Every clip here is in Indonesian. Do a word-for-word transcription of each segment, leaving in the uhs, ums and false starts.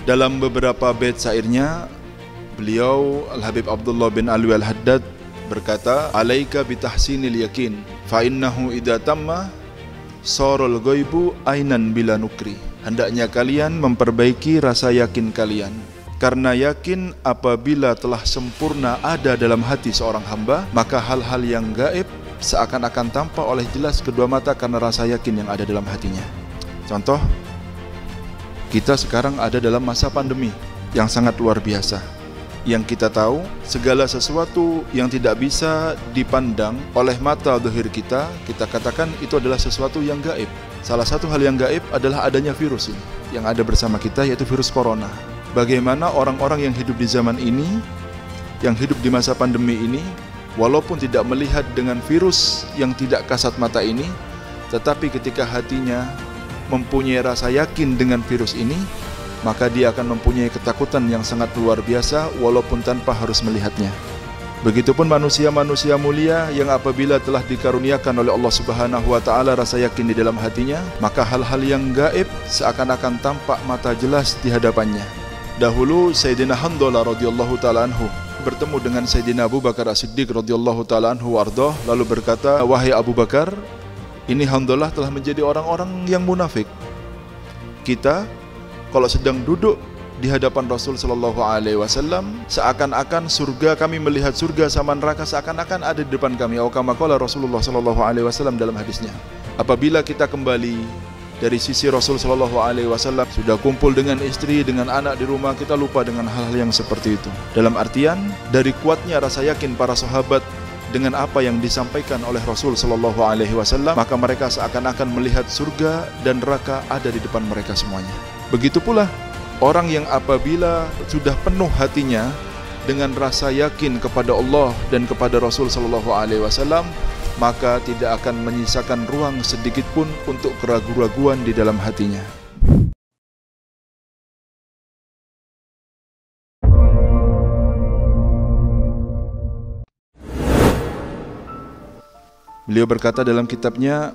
Dalam beberapa bait syairnya, beliau Al-Habib Abdullah bin Alwi Al-Haddad berkata, "Alaika bitahsinil yakin, fa innahu idza tamma sarul ghaibu ainan bila nukri." Hendaknya kalian memperbaiki rasa yakin kalian, karena yakin apabila telah sempurna ada dalam hati seorang hamba, maka hal-hal yang gaib seakan-akan tampak oleh jelas kedua mata karena rasa yakin yang ada dalam hatinya. Contoh, kita sekarang ada dalam masa pandemi yang sangat luar biasa. Yang kita tahu, segala sesuatu yang tidak bisa dipandang oleh mata zahir kita, kita katakan itu adalah sesuatu yang gaib. Salah satu hal yang gaib adalah adanya virus ini yang ada bersama kita, yaitu virus corona. Bagaimana orang-orang yang hidup di zaman ini, yang hidup di masa pandemi ini, walaupun tidak melihat dengan virus yang tidak kasat mata ini, tetapi ketika hatinya mempunyai rasa yakin dengan virus ini, maka dia akan mempunyai ketakutan yang sangat luar biasa walaupun tanpa harus melihatnya. Begitupun manusia-manusia mulia yang apabila telah dikaruniakan oleh Allah Subhanahu wa taala rasa yakin di dalam hatinya, maka hal-hal yang gaib seakan-akan tampak mata jelas di hadapannya. Dahulu Sayyidina Hanzalah radhiyallahu taala anhu bertemu dengan Sayyidina Abu Bakar As-Siddiq radhiyallahu taala anhu wardah, lalu berkata, "Wahai Abu Bakar, ini Hanzalah telah menjadi orang-orang yang munafik. Kita kalau sedang duduk di hadapan Rasul sallallahu alaihi wasallam, seakan-akan surga, kami melihat surga sama neraka seakan-akan ada di depan kami." Atau kama qala Rasulullah sallallahu alaihi wasallam dalam hadisnya. Apabila kita kembali dari sisi Rasul sallallahu alaihi wasallam, sudah kumpul dengan istri, dengan anak di rumah, kita lupa dengan hal-hal yang seperti itu. Dalam artian, dari kuatnya rasa yakin para sahabat dengan apa yang disampaikan oleh Rasul sallallahu alaihi wasallam, maka mereka seakan-akan melihat surga dan neraka ada di depan mereka semuanya. Begitu pula orang yang apabila sudah penuh hatinya dengan rasa yakin kepada Allah dan kepada Rasul sallallahu alaihi wasallam, maka tidak akan menyisakan ruang sedikit pun untuk keraguan-raguan di dalam hatinya. Beliau berkata dalam kitabnya,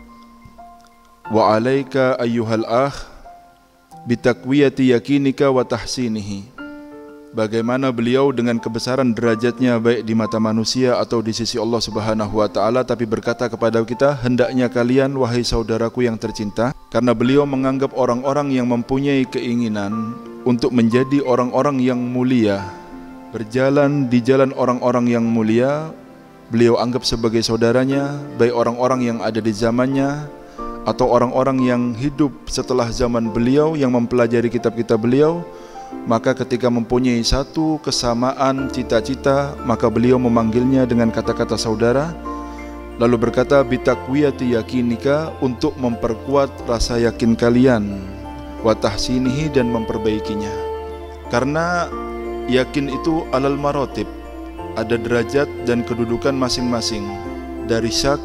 "Wa 'alaika ayyuhal akh bitakwiyati yakinika wa tahsinihi." Bagaimana beliau dengan kebesaran derajatnya baik di mata manusia atau di sisi Allah Subhanahu wa taala, tapi berkata kepada kita, "Hendaknya kalian wahai saudaraku yang tercinta," karena beliau menganggap orang-orang yang mempunyai keinginan untuk menjadi orang-orang yang mulia, berjalan di jalan orang-orang yang mulia, beliau anggap sebagai saudaranya, baik orang-orang yang ada di zamannya atau orang-orang yang hidup setelah zaman beliau yang mempelajari kitab-kitab beliau. Maka ketika mempunyai satu kesamaan cita-cita, maka beliau memanggilnya dengan kata-kata saudara, lalu berkata, "Bitakwiyati yakinika," untuk memperkuat rasa yakin kalian, wa tahsinihi, dan memperbaikinya. Karena yakin itu alal marotib, ada derajat dan kedudukan masing-masing. Dari syak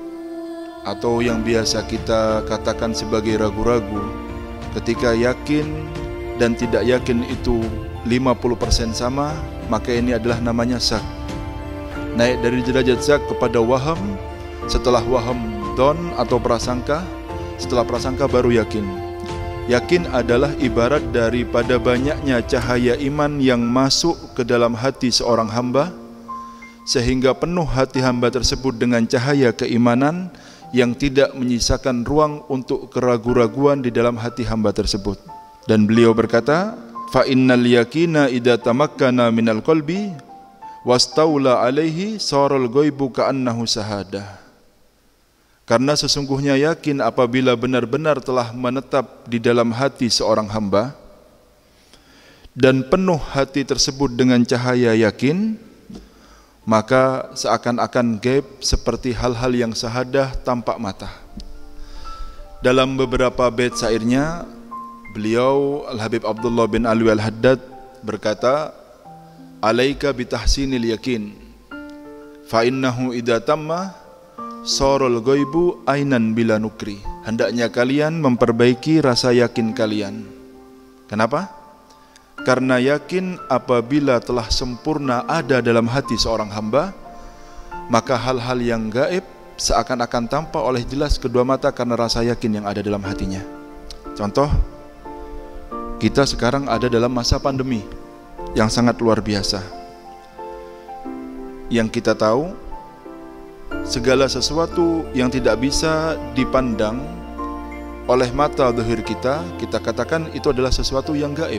atau yang biasa kita katakan sebagai ragu-ragu, ketika yakin dan tidak yakin itu lima puluh persen sama, maka ini adalah namanya syak. Naik dari derajat syak kepada waham, setelah waham don atau prasangka, setelah prasangka baru yakin. Yakin adalah ibarat daripada banyaknya cahaya iman yang masuk ke dalam hati seorang hamba, sehingga penuh hati hamba tersebut dengan cahaya keimanan yang tidak menyisakan ruang untuk keraguan-raguan di dalam hati hamba tersebut. Dan beliau berkata, "Fa innal yakina idza tamakkana minal qalbi wastaula alaihi saral ghaibu ka'annahu sahadah." Karena sesungguhnya yakin apabila benar-benar telah menetap di dalam hati seorang hamba dan penuh hati tersebut dengan cahaya yakin, maka seakan-akan gaib seperti hal-hal yang sahadah tampak mata. Dalam beberapa bait syairnya, beliau Al-Habib Abdullah bin Alwi Al-Haddad berkata, "Alaika bitahsinil yakin, fa innahu idza tamma sarul ghaibu ainan bila nukri." Hendaknya kalian memperbaiki rasa yakin kalian. Kenapa? Karena yakin apabila telah sempurna ada dalam hati seorang hamba, maka hal-hal yang gaib seakan-akan tampak oleh jelas kedua mata karena rasa yakin yang ada dalam hatinya. Contoh, kita sekarang ada dalam masa pandemi yang sangat luar biasa. Yang kita tahu, segala sesuatu yang tidak bisa dipandang oleh mata zahir kita, kita katakan itu adalah sesuatu yang gaib.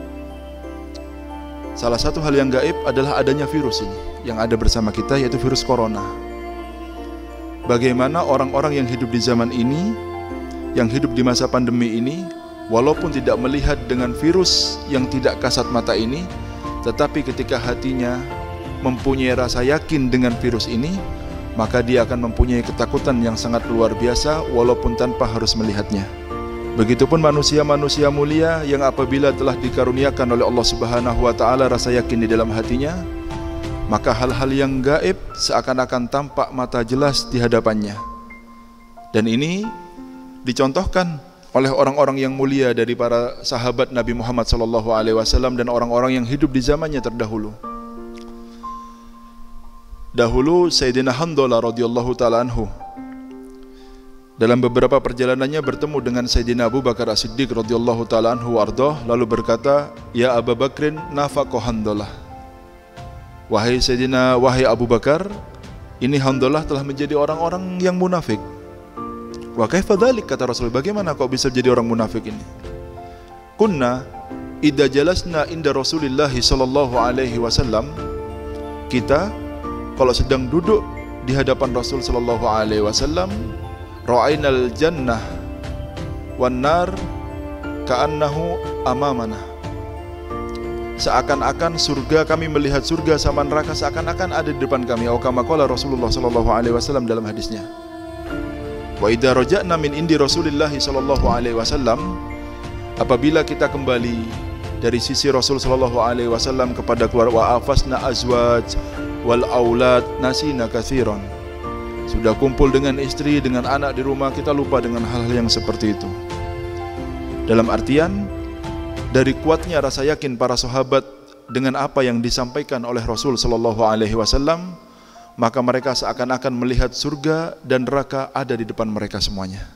Salah satu hal yang gaib adalah adanya virus ini yang ada bersama kita, yaitu virus corona. Bagaimana orang-orang yang hidup di zaman ini, yang hidup di masa pandemi ini, walaupun tidak melihat dengan virus yang tidak kasat mata ini, tetapi ketika hatinya mempunyai rasa yakin dengan virus ini, maka dia akan mempunyai ketakutan yang sangat luar biasa walaupun tanpa harus melihatnya. Begitupun manusia-manusia mulia yang apabila telah dikaruniakan oleh Allah Subhanahu wa taala rasa yakin di dalam hatinya, maka hal-hal yang gaib seakan-akan tampak mata jelas di hadapannya. Dan ini dicontohkan oleh orang-orang yang mulia dari para sahabat Nabi Muhammad sallallahu alaihi wasallam dan orang-orang yang hidup di zamannya terdahulu. Dahulu Sayyidina Handalah radhiyallahu taala anhu dalam beberapa perjalanannya bertemu dengan Sayyidina Abu Bakar As-Siddiq radhiyallahu taala anhu wardah, lalu berkata, "Ya Abu Bakrin, nafaqa Handalah." Wahai Sayyidina, wahai Abu Bakar, ini Handalah telah menjadi orang-orang yang munafik. Wa kaifa dzalik, kata Rasul, bagaimana kau bisa jadi orang munafik ini? Kunna idza jalasna inda Rasulillah sallallahu alaihi wasallam, kita kalau sedang duduk di hadapan Rasul sallallahu alaihi wasallam, ra'ainal jannah wan nar ka'annahu amamana. Seakan-akan surga, kami melihat surga sama neraka seakan-akan ada di depan kami. Atau kama qala Rasulullah sallallahu alaihi wasallam dalam hadisnya. Wa idza raja'na min indi Rasulillah sallallahu alaihi wasallam, apabila kita kembali dari sisi Rasul sallallahu alaihi wasallam kepada keluarga, wa afasna azwaj wal aulad nasina katsiran. Sudah kumpul dengan istri, dengan anak di rumah, kita lupa dengan hal-hal yang seperti itu. Dalam artian, dari kuatnya rasa yakin para sahabat dengan apa yang disampaikan oleh Rasul sallallahu alaihi wasallam, maka mereka seakan-akan melihat surga dan neraka ada di depan mereka semuanya.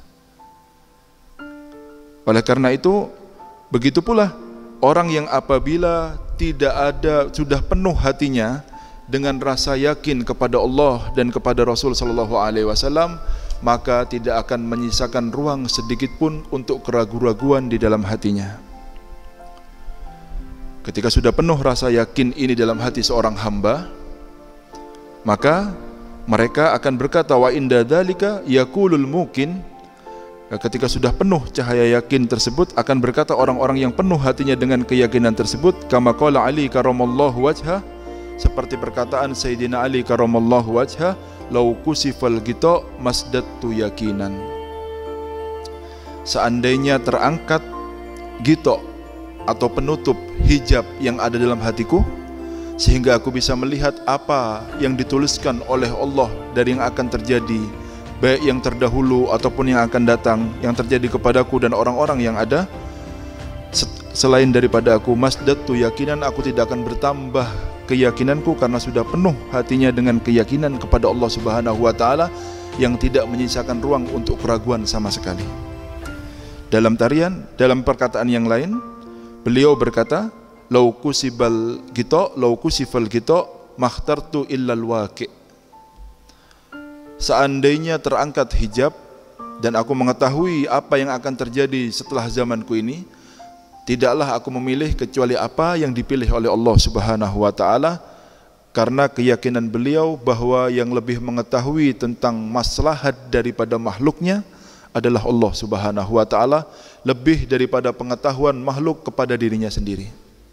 Oleh karena itu, begitu pula orang yang apabila tidak ada, sudah penuh hatinya dengan rasa yakin kepada Allah dan kepada Rasul sallallahu alaihi wasallam, maka tidak akan menyisakan ruang sedikit pun untuk keraguan-raguan di dalam hatinya. Ketika sudah penuh rasa yakin ini dalam hati seorang hamba, maka mereka akan berkata, wa inda dzalika yaqulul muqin. Ketika sudah penuh cahaya yakin tersebut, akan berkata orang-orang yang penuh hatinya dengan keyakinan tersebut, kama qala Ali karamallahu wajhah, seperti perkataan Sayyidina Ali karamallahu wajhah, lau kusifal ghita masdattu yakinan. Seandainya terangkat ghita atau penutup hijab yang ada dalam hatiku, sehingga aku bisa melihat apa yang dituliskan oleh Allah dari yang akan terjadi, baik yang terdahulu ataupun yang akan datang, yang terjadi kepadaku dan orang-orang yang ada selain daripada aku, masdattu yakinan, aku tidak akan bertambah keyakinanku karena sudah penuh hatinya dengan keyakinan kepada Allah Subhanahu wa taala yang tidak menyisakan ruang untuk keraguan sama sekali. Dalam tarian, dalam perkataan yang lain, beliau berkata, lau kusibal ghita, lau kusifal ghita makhtartu illal waqi. Seandainya terangkat hijab dan aku mengetahui apa yang akan terjadi setelah zamanku ini, tidaklah aku memilih kecuali apa yang dipilih oleh Allah Subhanahu wa taala, karena keyakinan beliau bahwa yang lebih mengetahui tentang maslahat daripada makhluknya adalah Allah Subhanahu wa taala, lebih daripada pengetahuan makhluk kepada dirinya sendiri.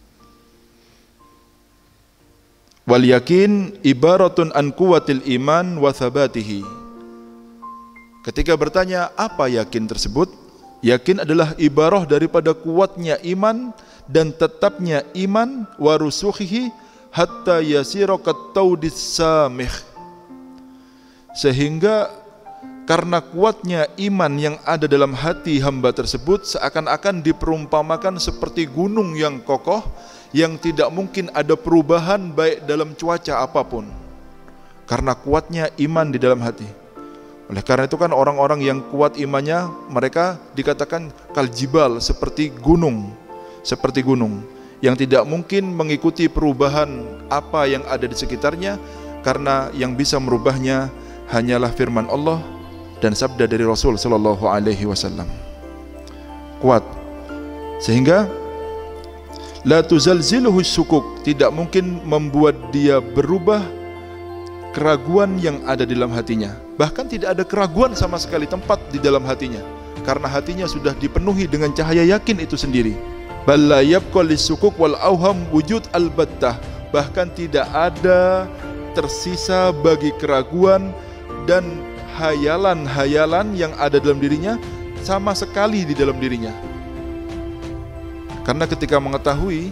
Wal yakin ibaratun an quwwatil iman wa thabatihi. Ketika bertanya apa yakin tersebut, yakin adalah ibarah daripada kuatnya iman dan tetapnya iman, wa rusukhihi hatta yasira kattaudis samih. Sehingga karena kuatnya iman yang ada dalam hati hamba tersebut seakan-akan diperumpamakan seperti gunung yang kokoh yang tidak mungkin ada perubahan baik dalam cuaca apapun, karena kuatnya iman di dalam hati. Oleh karena itu kan orang-orang yang kuat imannya, mereka dikatakan kaljibal, seperti gunung, seperti gunung yang tidak mungkin mengikuti perubahan apa yang ada di sekitarnya, karena yang bisa merubahnya hanyalah firman Allah dan sabda dari Rasul sallallahu alaihi wasallam. Kuat sehingga la tuzalziluhu syukuk, tidak mungkin membuat dia berubah keraguan yang ada di dalam hatinya. Bahkan tidak ada keraguan sama sekali tempat di dalam hatinya, karena hatinya sudah dipenuhi dengan cahaya yakin itu sendiri. Bal la yabqa lisukuk wal auham wujud albattah, bahkan tidak ada tersisa bagi keraguan dan hayalan-hayalan yang ada dalam dirinya sama sekali di dalam dirinya. Karena ketika mengetahui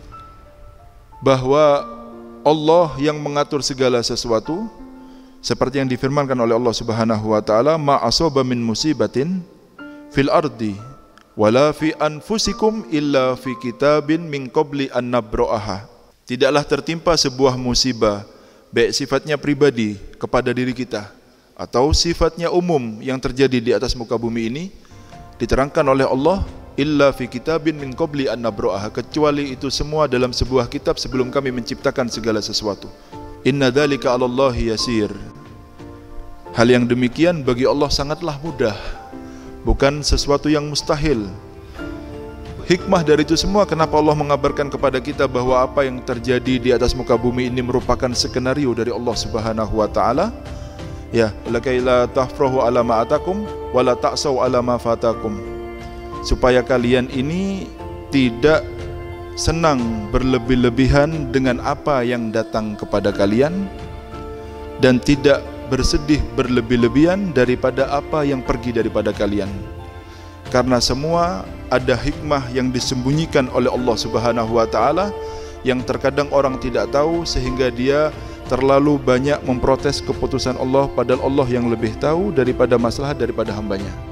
bahwa Allah yang mengatur segala sesuatu, seperti yang difirmankan oleh Allah Subhanahu wa taala, ma asaba min musibatin fil ardi wala fi anfusikum illa fi kitabin min qabli an nabra'aha. Tidaklah tertimpa sebuah musibah, baik sifatnya pribadi kepada diri kita atau sifatnya umum yang terjadi di atas muka bumi ini, diterangkan oleh Allah, illa fi kitabin min qabli an nabra'aha, kecuali itu semua dalam sebuah kitab sebelum kami menciptakan segala sesuatu. Inna dzalika 'alallahi yasir. Hal yang demikian bagi Allah sangatlah mudah, bukan sesuatu yang mustahil. Hikmah dari itu semua, kenapa Allah mengabarkan kepada kita bahwa apa yang terjadi di atas muka bumi ini merupakan skenario dari Allah Subhanahu wa taala. Ya, lakai la tahfrahu ala ma atakum wa la ta'sau ala ma fatakum. Supaya kalian ini tidak senang berlebih-lebihan dengan apa yang datang kepada kalian, dan tidak bersedih berlebih-lebihan daripada apa yang pergi daripada kalian. Karena semua ada hikmah yang disembunyikan oleh Allah Subhanahu wa taala yang terkadang orang tidak tahu, sehingga dia terlalu banyak memprotes keputusan Allah, padahal Allah yang lebih tahu daripada masalah daripada hambanya.